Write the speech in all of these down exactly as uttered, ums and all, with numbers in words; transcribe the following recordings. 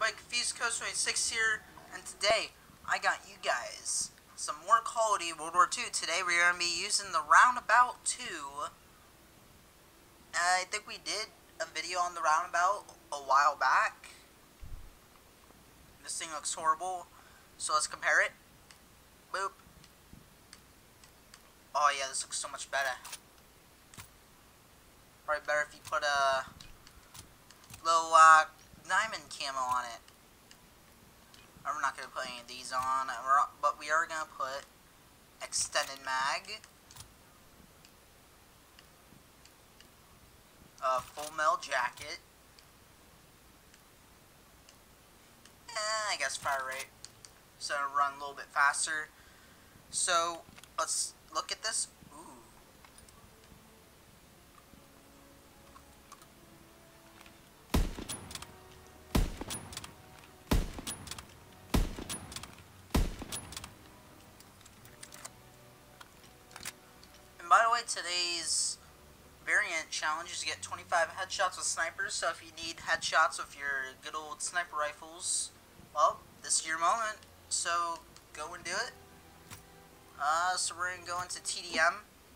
everybody, Confused Coast twenty-six here, and today I got you guys some more quality World War Two. Today we're going to be using the Roundabout two. I think we did a video on the Roundabout a while back. This thing looks horrible, so let's compare it. Boop. Oh yeah, this looks so much better. Probably better if you put a little uh, diamond camo on it. We're not going to put any of these on, but we are going to put extended mag, a full metal jacket, and I guess fire rate, so it'll run a little bit faster. So let's look at this. Ooh. And by the way, today's variant challenge is to get twenty-five headshots with snipers. So if you need headshots with your good old sniper rifles, well, this is your moment. So go and do it. Uh, so we're going to go into T D M.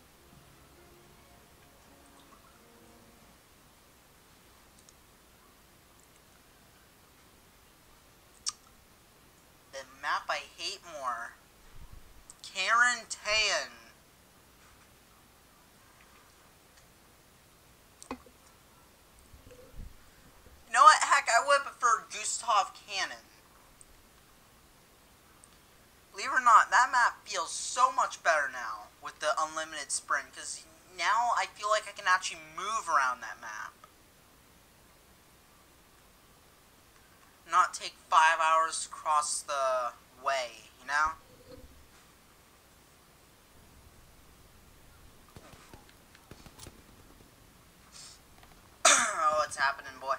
The map I hate more. Quarantine. You know what? Heck, I would prefer Gustav Cannon. Believe it or not, that map feels so much better now with the unlimited sprint, because now I feel like I can actually move around that map. Not take five hours to cross the way, you know? Oh, what's happening, boy?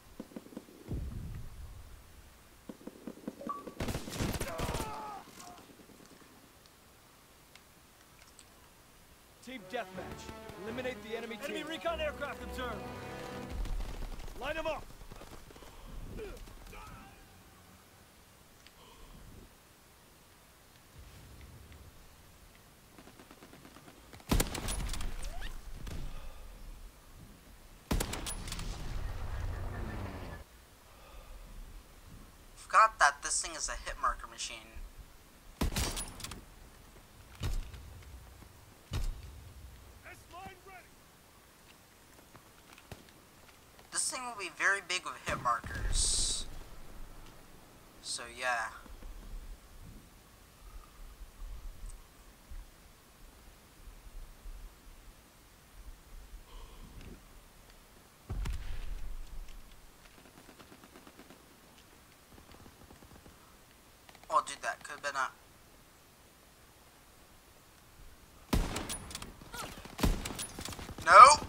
Team deathmatch. Eliminate the enemy team. Enemy recon aircraft observed. Line them up. Forgot that this thing is a hit marker machine. This thing will be very big with hit markers. So yeah. Oh dude, that could have been a... Nope!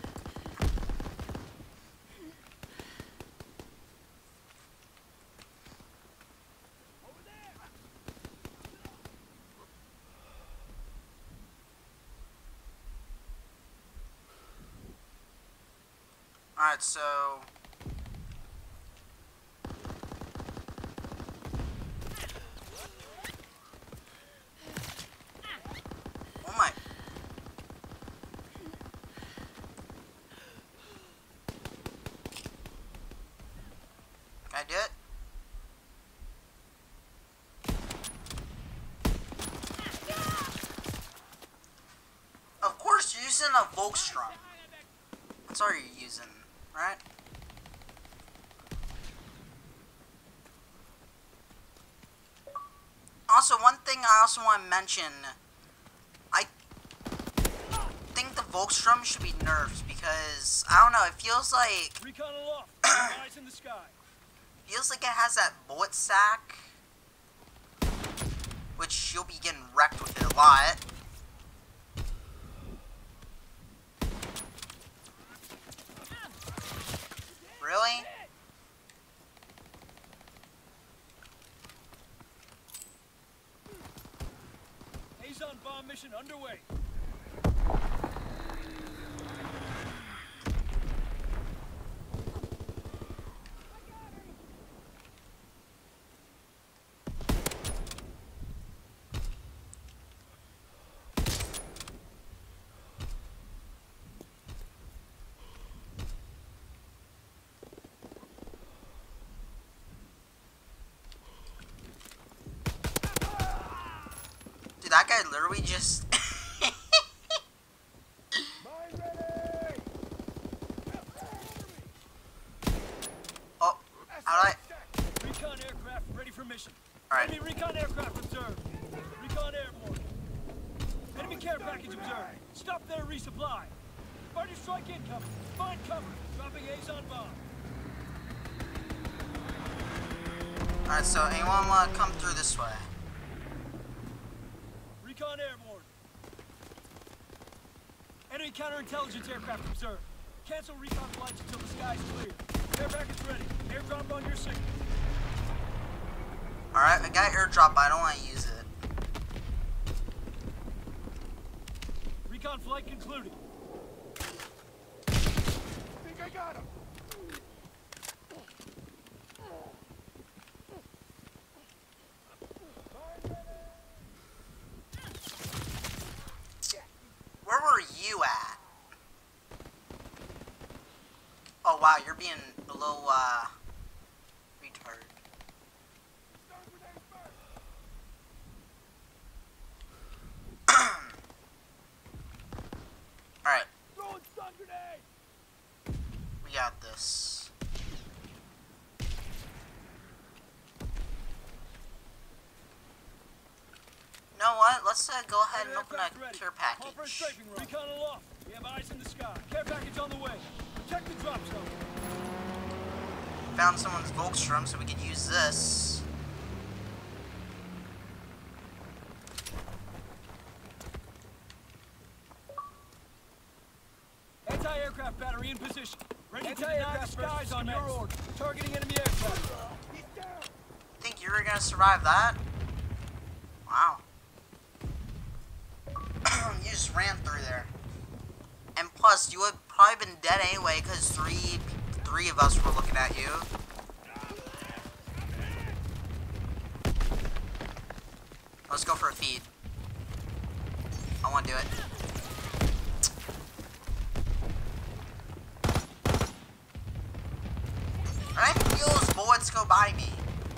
Alright, so... Oh my... Can I do it? Of course, you're using a Volkstrom. That's all you're using. Right? Also, one thing I also want to mention, I think the Volkstrom should be nerfed because, I don't know, it feels like, recon aloft. Eyes in the sky. Feels like it has that bullet sack, which you'll be getting wrecked with it a lot. Really? Azon bomb mission underway. guy literally just... Oh, how did I... Recon aircraft ready for mission. Alright. Enemy recon aircraft observed. Recon airborne. Enemy care package observed. Stop there, resupply. Fighter strike incoming. Find cover. Dropping A's on bomb. Alright, so anyone want to come through this way? Recon airborne. Enemy counterintelligence aircraft observed. Cancel recon flights until the sky is clear. Air package ready. Airdrop on your signal. Alright, I got airdrop, but I don't want to use it. Recon flight concluded. Think I got him. Where were you at? Oh wow, you're being a little, uh, retarded. Alright, Throwing stun grenade. we got this. You know what? Let's uh, go ahead and open a care Call for a package. strafing run. Recon aloft. We have eyes in the sky. Care package on the way. Protect the drop zone. Found someone's Volkstrom, so we could use this. Anti-aircraft battery in position. Ready to deny the skies on your order. Targeting enemy aircraft. He's down. Think you were gonna survive that? Wow. You just ran through there. And plus, you would probably been dead anyway, because three, three of us were looking at you. Let's go for a feed. I want to do it. I can feel those bullets go by me.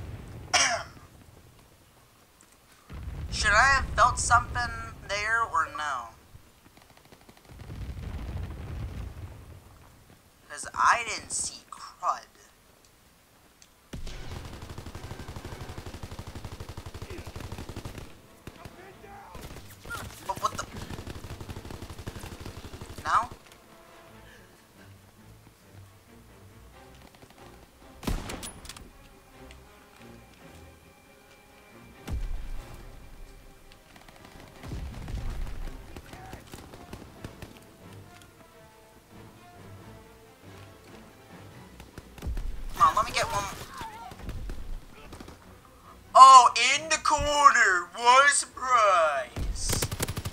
Should I have felt something there or no? Because I didn't see crud. But what the? No? Come on, let me get one. Oh, in the corner! What a surprise!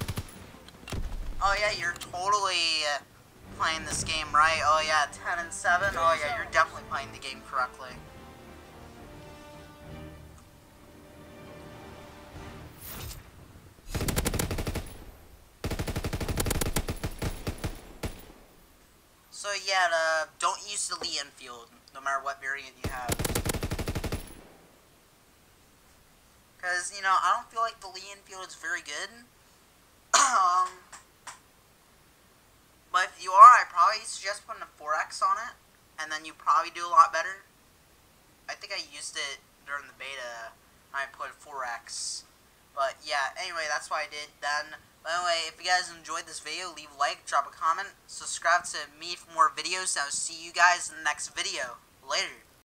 Oh yeah, you're totally uh, playing this game right. Oh yeah, ten and seven. Oh yeah, you're definitely playing the game correctly. So yeah, uh, don't use the ENFIELD, no matter what variant you have. Because, you know, I don't feel like the ENFIELD is very good. um, but if you are, I probably suggest putting a four X on it, and then you probably do a lot better. I think I used it during the beta, and I put four X. But yeah, anyway, that's what I did then. By the way, if you guys enjoyed this video, leave a like, drop a comment, subscribe to me for more videos, and I'll see you guys in the next video. Later.